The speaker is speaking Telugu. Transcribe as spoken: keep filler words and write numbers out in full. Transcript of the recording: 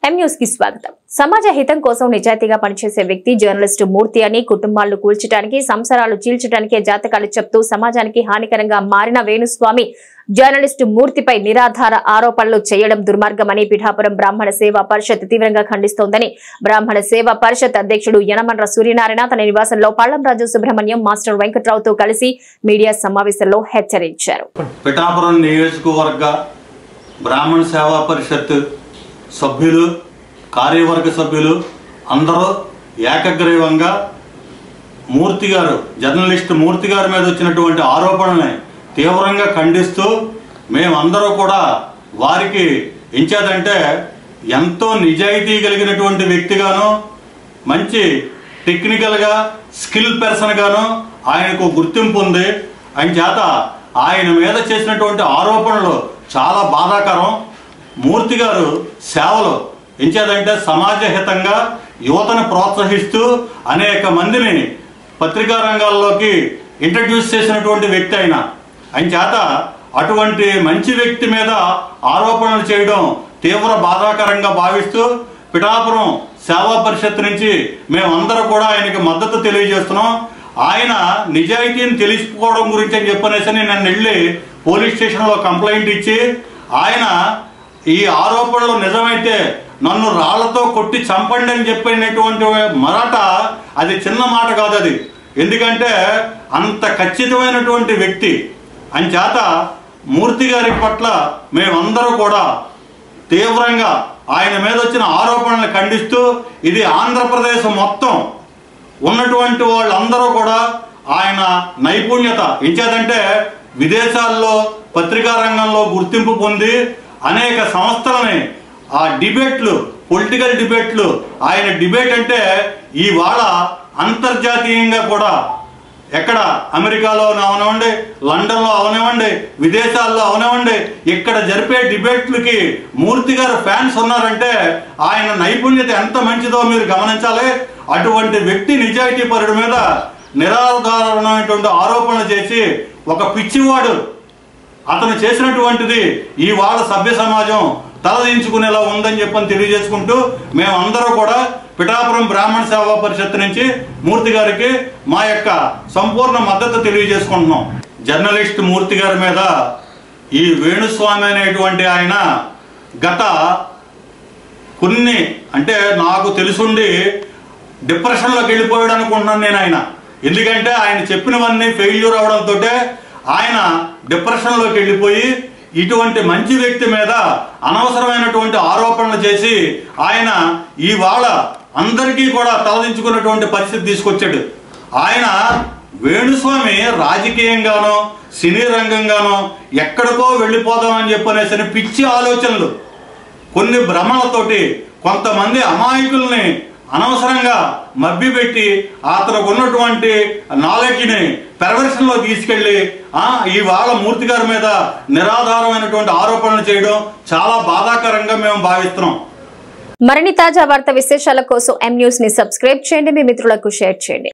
ఎం న్యూస్ కి స్వాగతం. సమాజ హితం కోసం నిజాయితీగా పనిచేసే వ్యక్తి జర్నలిస్టు మూర్తి అని, కుటుంబాలను కూల్చడానికి, సంసారాలు చీల్చడానికే జాతకాలు చెప్తూ సమాజానికి హానికరంగా మారిన వేణుస్వామి జర్నలిస్టు మూర్తిపై నిరాధార ఆరోపణలు చేయడం దుర్మార్గమని పిఠాపురం బ్రాహ్మణ సేవా పరిషత్ తీవ్రంగా ఖండిస్తోందని బ్రాహ్మణ సేవా పరిషత్ అధ్యక్షుడు యనమన్ర సూర్యనారాయణ తన నివాసంలో పళ్లంరాజు సుబ్రహ్మణ్యం, మాస్టర్ వెంకట్రావుతో కలిసి మీడియా సమావేశంలో హెచ్చరించారు. పిఠాపురం నియోజకవర్గ బ్రాహ్మణ సేవా పరిషత్ సభ్యులు, కార్యవర్గ సభ్యులు అందరూ ఏకగ్రీవంగా మూర్తి గారు జర్నలిస్ట్ మూర్తి గారి మీద వచ్చినటువంటి ఆరోపణల్ని తీవ్రంగా ఖండిస్తూ మేమందరూ కూడా వారికి ఎంచేదంటే ఎంతో నిజాయితీ కలిగినటువంటి వ్యక్తిగాను, మంచి టెక్నికల్గా స్కిల్ పర్సన్గాను ఆయనకు గుర్తింపు ఉంది. ఆయన చేత ఆయన మీద చేసినటువంటి ఆరోపణలు చాలా బాధాకరం. మూర్తి గారు సేవలు ఎంచేదంటే సమాజ హితంగా యువతను ప్రోత్సహిస్తూ అనేక మందిని పత్రికా రంగాల్లోకి ఇంట్రడ్యూస్ చేసినటువంటి వ్యక్తి ఆయన. ఆయన చేత అటువంటి మంచి వ్యక్తి మీద ఆరోపణలు చేయడం తీవ్ర బాధాకరంగా భావిస్తూ పిఠాపురం సేవా పరిషత్ నుంచి మేమందరూ కూడా ఆయనకి మద్దతు తెలియజేస్తున్నాం. ఆయన నిజాయితీని తెలుసుకోవడం గురించి అని చెప్పనేసి నన్ను వెళ్ళి పోలీస్ స్టేషన్లో కంప్లైంట్ ఇచ్చి ఆయన ఈ ఆరోపణలు నిజమైతే నన్ను రాళ్లతో కొట్టి చంపండి అని చెప్పినటువంటి మాట అది చిన్న మాట కాదు. అది ఎందుకంటే అంత ఖచ్చితమైనటువంటి వ్యక్తి. అని చేత మూర్తి గారి పట్ల మేమందరూ కూడా తీవ్రంగా ఆయన మీద వచ్చిన ఆరోపణలు ఖండిస్తూ ఇది ఆంధ్రప్రదేశ్ మొత్తం ఉన్నటువంటి వాళ్ళందరూ కూడా ఆయన నైపుణ్యత ఎంచేదంటే విదేశాల్లో పత్రికా రంగంలో గుర్తింపు పొంది అనేక సంస్థలని ఆ డిబేట్లు, పొలిటికల్ డిబేట్లు, ఆయన డిబేట్ అంటే ఇవాళ అంతర్జాతీయంగా కూడా ఎక్కడ అమెరికాలో అవనివ్వండి, లండన్లో అవనివ్వండి, విదేశాల్లో అవనివ్వండి, ఇక్కడ జరిపే డిబేట్లకి మూర్తి గారు ఫ్యాన్స్ ఉన్నారంటే ఆయన నైపుణ్యత ఎంత మంచిదో మీరు గమనించాలి. అటువంటి వ్యక్తి నిజాయితీ పరుడి మీద నిరాధారమైనటువంటి ఆరోపణలు చేసి ఒక పిచ్చివాడు అతను చేసినటువంటిది ఇవాళ సభ్య సమాజం తలదించుకునేలా ఉందని చెప్పని తెలియజేసుకుంటూ మేమందరూ కూడా పిఠాపురం బ్రాహ్మణ సేవా పరిషత్ నుంచి మూర్తి గారికి మా యొక్క సంపూర్ణ మద్దతు తెలియజేసుకుంటున్నాం. జర్నలిస్ట్ మూర్తి గారి మీద ఈ వేణుస్వామి అనేటువంటి ఆయన గత కొన్ని అంటే నాకు తెలుసుండి డిప్రెషన్లోకి వెళ్ళిపోయాడు అనుకుంటున్నాను నేను. ఆయన ఎందుకంటే ఆయన చెప్పినవన్నీ ఫెయిల్యూర్ అవడంతో ఆయన డిప్రెషన్లోకి వెళ్ళిపోయి ఇటువంటి మంచి వ్యక్తి మీద అనవసరమైనటువంటి ఆరోపణలు చేసి ఆయన ఇవాళ అందరికీ కూడా తలదించుకున్నటువంటి పరిస్థితి తీసుకొచ్చాడు. ఆయన వేణుస్వామి రాజకీయంగానో సినీ రంగంగానో ఎక్కడికో వెళ్ళిపోదామని చెప్పనేసి పిచ్చి ఆలోచనలు, కొన్ని భ్రమలతోటి కొంతమంది అమాయకుల్ని అనవసరంగా మభ్యపెట్టి అతనికి ఉన్నటువంటి నాలెడ్జ్ని పెర్వర్షన్లో తీసుకెళ్లి ఇవాళ మూర్తి గారి మీద నిరాధారమైనటువంటి ఆరోపణలు చేయడం చాలా బాధాకరంగా మేము భావిస్తున్నాం. మరిన్ని తాజా వార్త విశేషాల కోసం ఎం న్యూస్ ని సబ్స్క్రైబ్ చేయండి, మీ మిత్రులకు షేర్ చేయండి.